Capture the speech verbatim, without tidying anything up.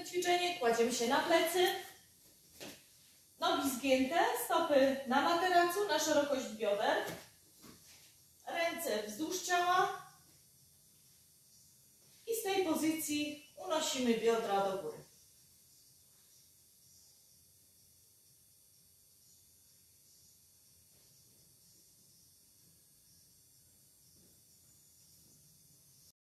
ćwiczenie. Kładziemy się na plecy. Nogi zgięte, stopy na materacu, na szerokość bioder. Ręce wzdłuż ciała. I z tej pozycji unosimy biodra do góry.